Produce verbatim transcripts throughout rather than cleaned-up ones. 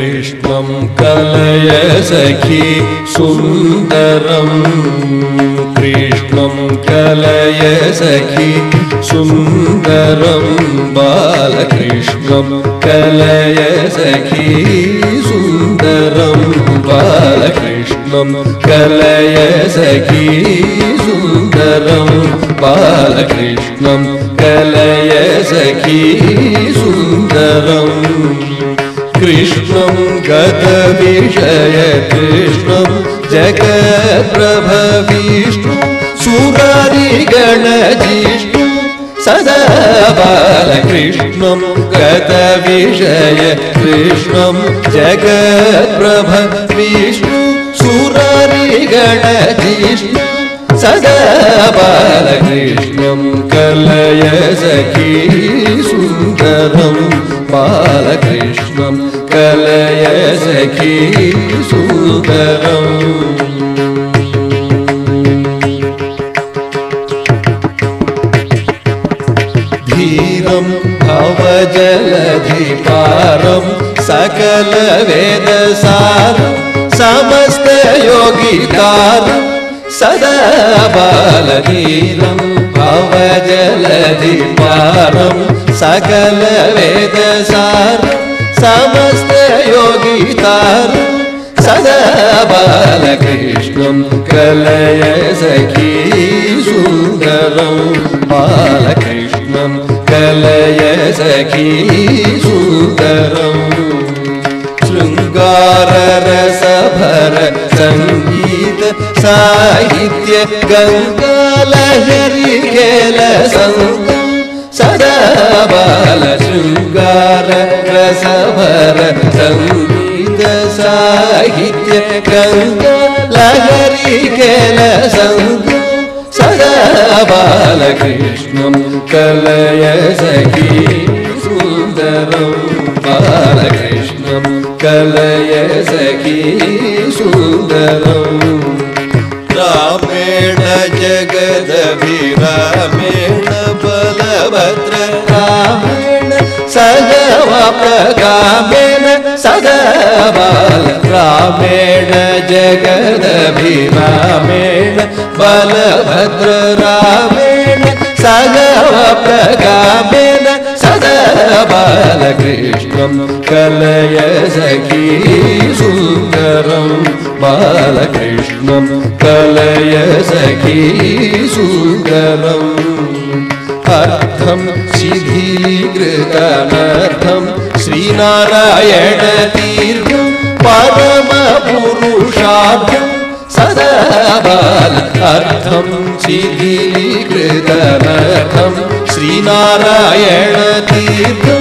कृष्णं कलय सखी सुन्दरं कृष्णं कलय सखी सुन्दरं बालकृष्णं कलय सखी सुन्दरं बालकृष्णं कलय सखी सुन्दरं बालकृष्णं कलय सखी सुन्दरं कृष्णं गतविषय कृष्णं जगत्प्रभविष्णु सुरारिगणजिष्णु सदा बालकृष्णं गतविषय कृष्णं जगत्प्रभविष्णु सुरारिगणजिष्णु सदा बालकृष्णं कलय सखी सुन्दरं बालकृष्णं कलय सखी सुन्दरम् धीरं भवजलधिपारं सकलवेदसारं समस्तयोगितारं सदा बालधीरं भवजलधिपारं सकलवेदसारं समस्तयोगितारं सदा बालकृष्णं कलय सखी सुन्दरं बालकृष्णं कलय सखी सुन्दरं शृङ्गाररसभर संगीत साहित्य गङ्गालहरी खेलसङ्गं सदा बालशृङ्गार रसभर संगीत साहित्य गङ्गालहरी खेलसङ्गं सदा बालकृष्णं कलय सखी सुन्दरं बालकृष्णं कलय सखी सुन्दरं रामेण जगदभिरामेण बलभद्र रामेण सगवाप्रगामेन सदा बाल रामेण जगदभिरामेण बलभद्र रामेण सगवाप्रगामेन सदा बालकृष्णं कलय सखी सुन्दरं बालकृष्णं कलय सखी सुन्दरम् अर्थं शिथिलीकृतमर्थं श्रीनारायणतीर्थं परमपुरुषार्थं सदा बाल अर्थं शिथिलीकृतमर्थं श्रीनारायणतीर्थं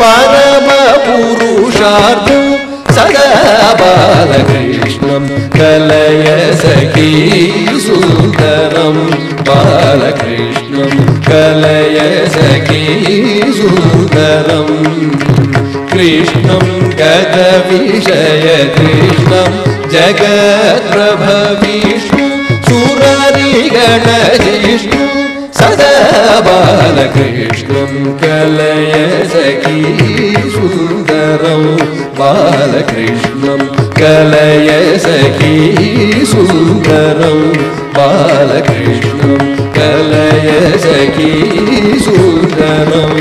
परमपुरुषार्थं सदा बालकृष्णं कलय सखी सुन्दरं बालकृष्णं कलय सखी सुन्दरं कृष्णं गतविषय कृष्णं जगत्प्रभविष्णु सुरारिगणजिष्णु सदा बालकृष्णं कलय सखी सुन्दरं बालकृष्णं कलय सखी सुन्दरं बालकृष्णं कलय सखी सुन्दरम्